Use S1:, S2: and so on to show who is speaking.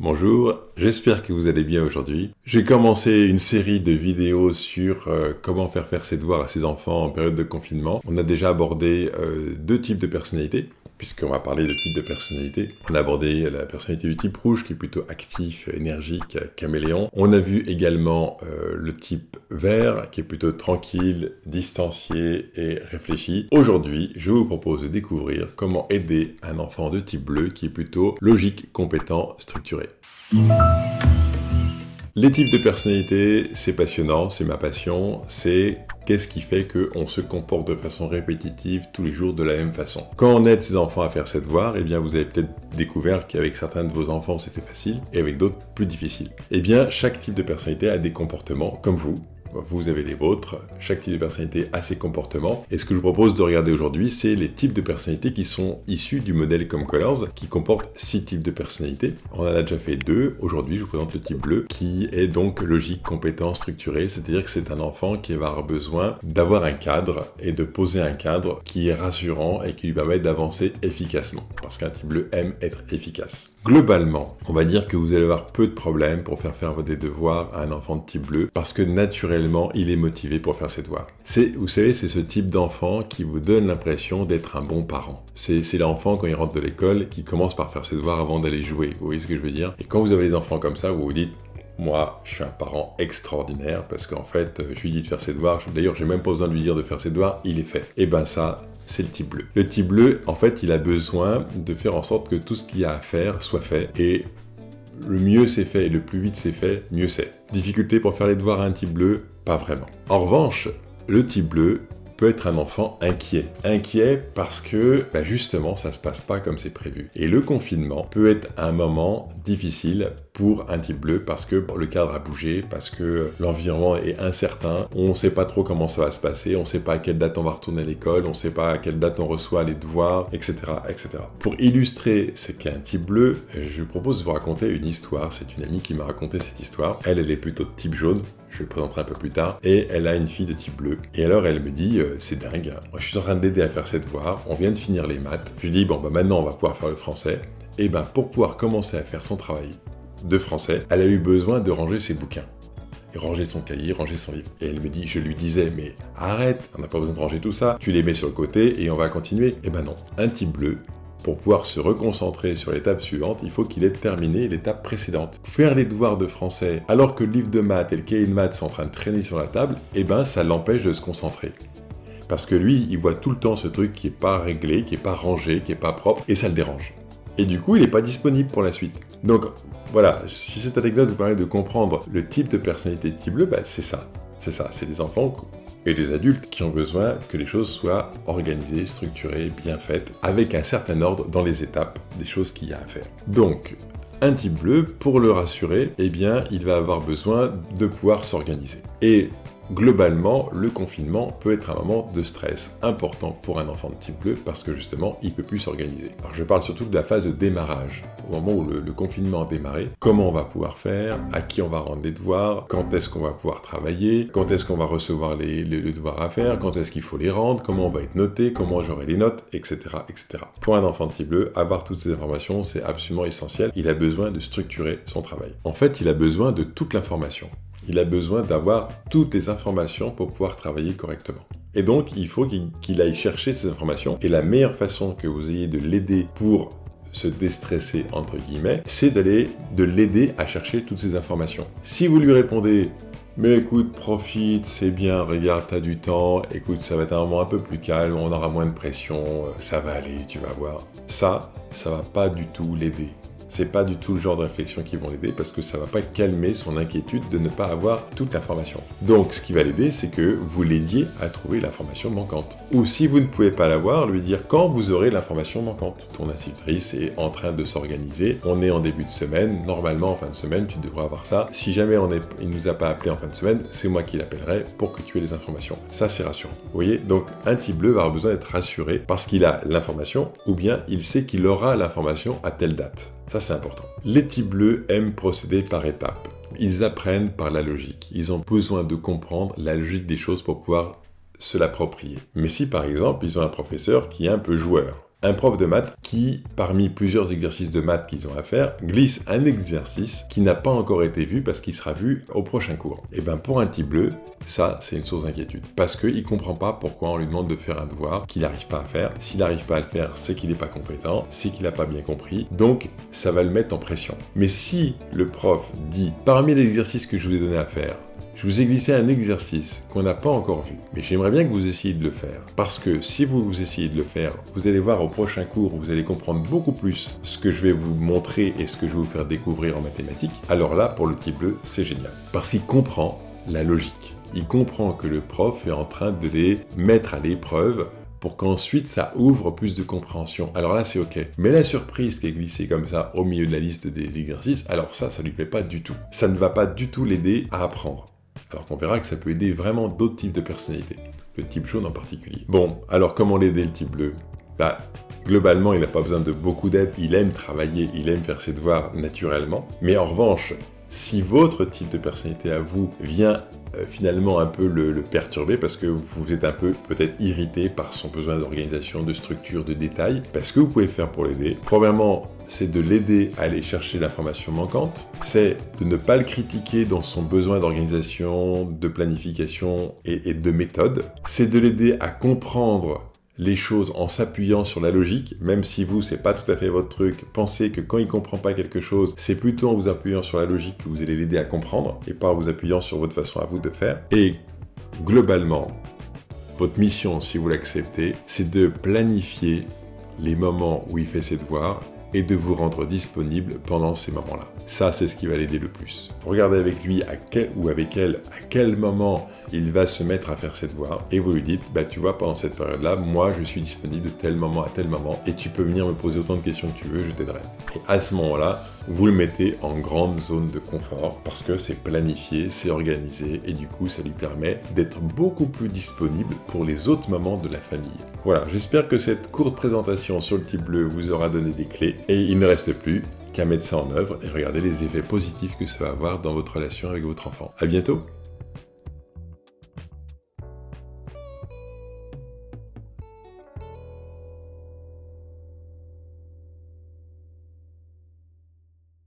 S1: Bonjour, j'espère que vous allez bien aujourd'hui. J'ai commencé une série de vidéos sur comment faire ses devoirs à ses enfants en période de confinement. On a déjà abordé deux types de personnalités, puisqu'on va parler de type de personnalité. On a abordé la personnalité du type rouge, qui est plutôt actif, énergique, caméléon. On a vu également le type vert, qui est plutôt tranquille, distancié et réfléchi. Aujourd'hui, je vous propose de découvrir comment aider un enfant de type bleu, qui est plutôt logique, compétent, structuré. Les types de personnalité, c'est passionnant, c'est ma passion, c'est qu'est-ce qui fait qu'on se comporte de façon répétitive tous les jours de la même façon. Quand on aide ses enfants à faire ses devoirs, eh bien vous avez peut-être découvert qu'avec certains de vos enfants c'était facile et avec d'autres plus difficile. Eh bien chaque type de personnalité a des comportements comme vous. Vous avez les vôtres, chaque type de personnalité a ses comportements. Et ce que je vous propose de regarder aujourd'hui, c'est les types de personnalités qui sont issus du modèle Come Colors, qui comporte 6 types de personnalités. On en a déjà fait 2. Aujourd'hui, je vous présente le type bleu, qui est donc logique, compétent, structuré. C'est-à-dire que c'est un enfant qui va avoir besoin d'avoir un cadre et de poser un cadre qui est rassurant et qui lui permet d'avancer efficacement. Parce qu'un type bleu aime être efficace. Globalement, on va dire que vous allez avoir peu de problèmes pour faire des devoirs à un enfant de type bleu, parce que naturellement, il est motivé pour faire ses devoirs. Vous savez, c'est ce type d'enfant qui vous donne l'impression d'être un bon parent. C'est l'enfant, quand il rentre de l'école, qui commence par faire ses devoirs avant d'aller jouer. Vous voyez ce que je veux dire? Et quand vous avez les enfants comme ça, vous vous dites, moi, je suis un parent extraordinaire, parce qu'en fait, je lui dis de faire ses devoirs. D'ailleurs, j'ai même pas besoin de lui dire de faire ses devoirs, il est fait. Et ben ça, c'est le type bleu. Le type bleu, en fait, il a besoin de faire en sorte que tout ce qu'il y a à faire soit fait. Et le mieux c'est fait et le plus vite c'est fait, mieux c'est. Difficulté pour faire les devoirs à un type bleu? Pas vraiment. En revanche, le type bleu peut être un enfant inquiet. Inquiet parce que, justement, ça se passe pas comme c'est prévu. Et le confinement peut être un moment difficile pour un type bleu parce que le cadre a bougé, parce que l'environnement est incertain, on ne sait pas trop comment ça va se passer, on ne sait pas à quelle date on va retourner à l'école, on ne sait pas à quelle date on reçoit les devoirs, etc., etc. Pour illustrer ce qu'est un type bleu, je vous propose de vous raconter une histoire. C'est une amie qui m'a raconté cette histoire. Elle est plutôt de type jaune. Je le présenterai un peu plus tard, et elle a une fille de type bleu. Et alors elle me dit, c'est dingue, moi je suis en train de l'aider à faire ses devoirs, on vient de finir les maths. Je lui dis, bon maintenant on va pouvoir faire le français. Et pour pouvoir commencer à faire son travail de français, elle a eu besoin de ranger ses bouquins. Et ranger son cahier, ranger son livre. Et elle me dit, je lui disais, mais arrête, on n'a pas besoin de ranger tout ça, tu les mets sur le côté et on va continuer. Et non, un type bleu, pour pouvoir se reconcentrer sur l'étape suivante, il faut qu'il ait terminé l'étape précédente. Faire les devoirs de français alors que le livre de maths et le cahier de maths sont en train de traîner sur la table, ça l'empêche de se concentrer. Parce que lui, il voit tout le temps ce truc qui n'est pas réglé, qui n'est pas rangé, qui n'est pas propre, et ça le dérange. Et du coup, il n'est pas disponible pour la suite. Donc voilà, si cette anecdote vous permet de comprendre le type de personnalité de type bleu, c'est ça. C'est ça, c'est des enfants et des adultes qui ont besoin que les choses soient organisées, structurées, bien faites, avec un certain ordre dans les étapes des choses qu'il y a à faire. Donc, un type bleu, pour le rassurer, il va avoir besoin de pouvoir s'organiser. Et globalement, le confinement peut être un moment de stress important pour un enfant de type bleu parce que justement, il ne peut plus s'organiser. Alors je parle surtout de la phase de démarrage, au moment où le confinement a démarré, comment on va pouvoir faire, à qui on va rendre les devoirs, quand est-ce qu'on va pouvoir travailler, quand est-ce qu'on va recevoir les devoirs à faire, quand est-ce qu'il faut les rendre, comment on va être noté, comment j'aurai les notes, etc., etc. Pour un enfant de type bleu, avoir toutes ces informations, c'est absolument essentiel. Il a besoin de structurer son travail. En fait, il a besoin de toute l'information. Il a besoin d'avoir toutes les informations pour pouvoir travailler correctement. Et donc, il faut qu'il aille chercher ces informations. Et la meilleure façon que vous ayez de l'aider pour se déstresser, entre guillemets, c'est de l'aider à chercher toutes ces informations. Si vous lui répondez « Mais écoute, profite, c'est bien, regarde, t'as du temps, écoute, ça va être un moment un peu plus calme, on aura moins de pression, ça va aller, tu vas voir. » Ça va pas du tout l'aider. C'est pas du tout le genre de réflexion qui vont l'aider parce que ça va pas calmer son inquiétude de ne pas avoir toute l'information. Donc, ce qui va l'aider, c'est que vous l'aidiez à trouver l'information manquante. Ou si vous ne pouvez pas l'avoir, lui dire quand vous aurez l'information manquante. Ton institutrice est en train de s'organiser. On est en début de semaine. Normalement, en fin de semaine, tu devrais avoir ça. Si jamais il nous a pas appelé en fin de semaine, c'est moi qui l'appellerai pour que tu aies les informations. Ça, c'est rassurant. Vous voyez? Donc, un type bleu va avoir besoin d'être rassuré parce qu'il a l'information ou bien il sait qu'il aura l'information à telle date. Ça, c'est important. Les types bleus aiment procéder par étapes. Ils apprennent par la logique. Ils ont besoin de comprendre la logique des choses pour pouvoir se l'approprier. Mais si, par exemple, ils ont un professeur qui est un peu joueur, un prof de maths qui, parmi plusieurs exercices de maths qu'ils ont à faire, glisse un exercice qui n'a pas encore été vu parce qu'il sera vu au prochain cours. Et bien pour un petit bleu, ça c'est une source d'inquiétude. Parce qu'il ne comprend pas pourquoi on lui demande de faire un devoir qu'il n'arrive pas à faire. S'il n'arrive pas à le faire, c'est qu'il n'est pas compétent, c'est qu'il n'a pas bien compris. Donc ça va le mettre en pression. Mais si le prof dit, parmi les exercices que je vous ai donné à faire, je vous ai glissé un exercice qu'on n'a pas encore vu, mais j'aimerais bien que vous essayiez de le faire. Parce que si vous essayez de le faire, vous allez voir au prochain cours, vous allez comprendre beaucoup plus ce que je vais vous montrer et ce que je vais vous faire découvrir en mathématiques. Alors là, pour le petit bleu, c'est génial. Parce qu'il comprend la logique. Il comprend que le prof est en train de les mettre à l'épreuve pour qu'ensuite ça ouvre plus de compréhension. Alors là, c'est ok. Mais la surprise qui est glissée comme ça au milieu de la liste des exercices, alors ça lui plaît pas du tout. Ça ne va pas du tout l'aider à apprendre. Alors qu'on verra que ça peut aider vraiment d'autres types de personnalités, le type jaune en particulier. Bon, alors comment l'aider le type bleu ? Globalement, il n'a pas besoin de beaucoup d'aide, il aime travailler, il aime faire ses devoirs naturellement. Mais en revanche, si votre type de personnalité à vous vient finalement un peu le perturber parce que vous êtes un peu peut-être irrité par son besoin d'organisation, de structure, de détails, ce que vous pouvez faire pour l'aider, premièrement, c'est de l'aider à aller chercher l'information manquante, c'est de ne pas le critiquer dans son besoin d'organisation, de planification et de méthode, c'est de l'aider à comprendre les choses en s'appuyant sur la logique, même si vous, c'est pas tout à fait votre truc, pensez que quand il comprend pas quelque chose, c'est plutôt en vous appuyant sur la logique que vous allez l'aider à comprendre, et pas en vous appuyant sur votre façon à vous de faire. Et globalement, votre mission, si vous l'acceptez, c'est de planifier les moments où il fait ses devoirs et de vous rendre disponible pendant ces moments-là. Ça, c'est ce qui va l'aider le plus. Regardez avec lui ou avec elle à quel moment il va se mettre à faire ses devoirs et vous lui dites, tu vois, pendant cette période-là, moi, je suis disponible de tel moment à tel moment et tu peux venir me poser autant de questions que tu veux, je t'aiderai. Et à ce moment-là, vous le mettez en grande zone de confort parce que c'est planifié, c'est organisé et du coup, ça lui permet d'être beaucoup plus disponible pour les autres moments de la famille. Voilà, j'espère que cette courte présentation sur le type bleu vous aura donné des clés et il ne reste plus qu'à mettre ça en œuvre et regarder les effets positifs que ça va avoir dans votre relation avec votre enfant. À bientôt!